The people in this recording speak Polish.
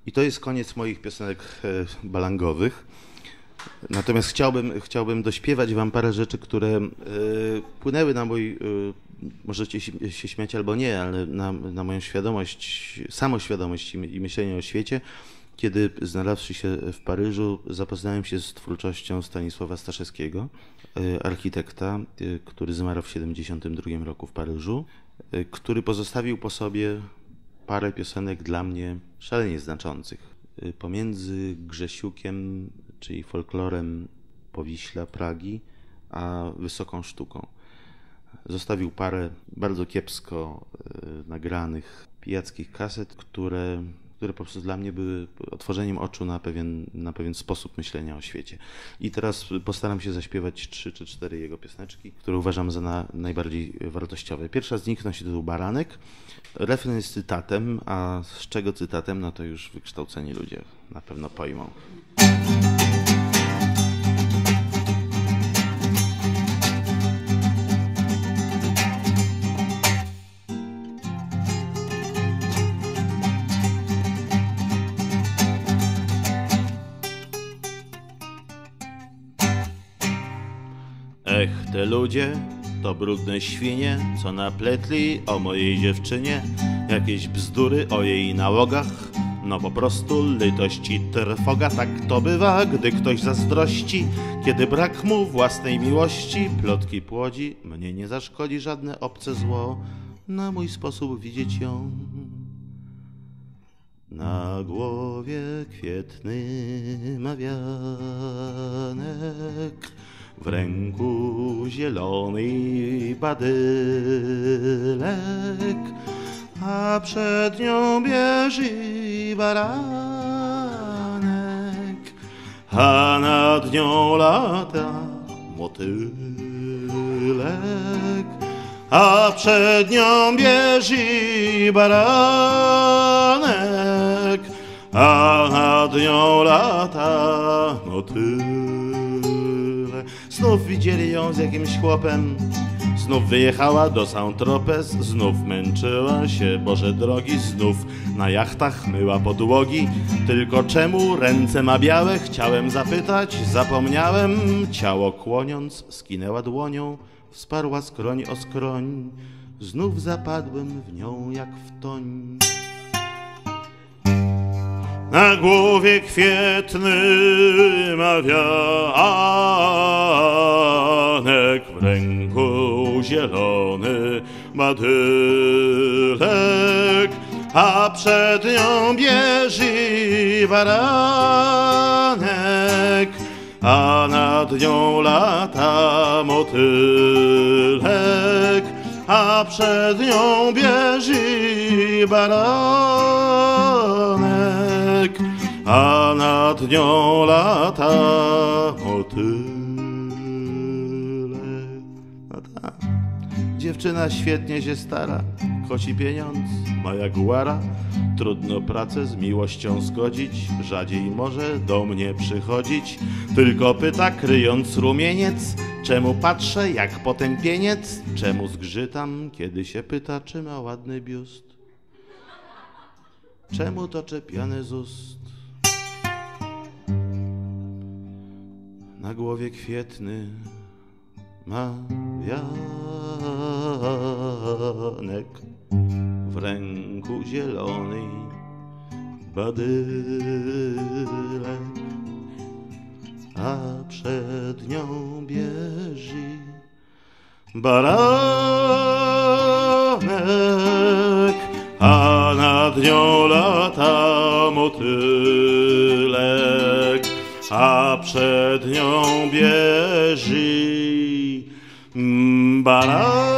I to jest koniec moich piosenek balangowych. Natomiast chciałbym dośpiewać wam parę rzeczy, które płynęły na mój, możecie się śmiać albo nie, ale na moją świadomość, samoświadomość i myślenie o świecie. Kiedy znalazłszy się w Paryżu, zapoznałem się z twórczością Stanisława Staszewskiego, architekta, który zmarł w 1972 roku w Paryżu, który pozostawił po sobie parę piosenek dla mnie szalenie znaczących. Pomiędzy Grzesiukiem, czyli folklorem Powiśla, Pragi, a wysoką sztuką. Zostawił parę bardzo kiepsko nagranych pijackich kaset, które po prostu dla mnie były otworzeniem oczu na pewien sposób myślenia o świecie. I teraz postaram się zaśpiewać 3 czy 4 jego pioseneczki, które uważam za najbardziej wartościowe. Pierwsza z nich nosi tytuł Baranek. Refren jest cytatem, a z czego cytatem, no to już wykształceni ludzie na pewno pojmą. Ech, te ludzie to brudne świnie, co napletli o mojej dziewczynie jakieś bzdury o jej nałogach. No po prostu litość i trwoga, tak to bywa, gdy ktoś zazdrości, kiedy brak mu własnej miłości. Plotki płodzi, mnie nie zaszkodzi żadne obce zło, na mój sposób widzieć ją. Na głowie kwietny ma wianek, w ręku zielony badylek, a przed nią bieży baranek, a nad nią lata motylek, a przed nią bieży baranek, a nad nią lata motylek. Znów widzieli ją z jakimś chłopem, znów wyjechała do Saint-Tropez, znów męczyła się, Boże drogi, znów na jachtach myła podłogi. Tylko czemu ręce ma białe? Chciałem zapytać, zapomniałem. Ciało kłoniąc, skinęła dłonią, wsparła skroń o skroń. Znów zapadłem w nią jak w toń. Na głowie kwietny ma wianek, w ręku zielony badylek, a przed nią bieży baranek, a nad nią lata motylek, a przed nią bieży baranek, a nad nią lata motylek. No tak, dziewczyna świetnie się stara, kosi pieniądz, ma jaguara. Trudno pracę z miłością zgodzić, rzadziej może do mnie przychodzić. Tylko pyta, kryjąc rumieniec, czemu patrzę jak potępieniec, czemu zgrzytam, kiedy się pyta, czy ma ładny biust. Czemu to czepiany z ust? Na głowie kwietny ma wianek, w ręku zielony badylek, a przed nią bieży baranek, a nad nią lata motylek, a przed nią bieży baranek.